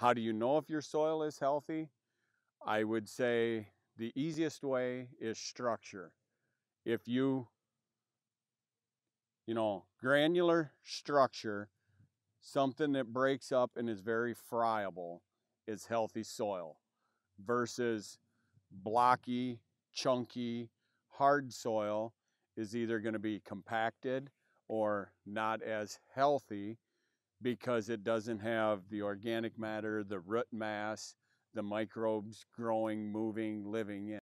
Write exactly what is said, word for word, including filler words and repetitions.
How do you know if your soil is healthy? I would say the easiest way is structure. If you, you know, granular structure, something that breaks up and is very friable, is healthy soil versus blocky, chunky, hard soil is either going to be compacted or not as healthy because it doesn't have the organic matter, the root mass, the microbes growing, moving, living in.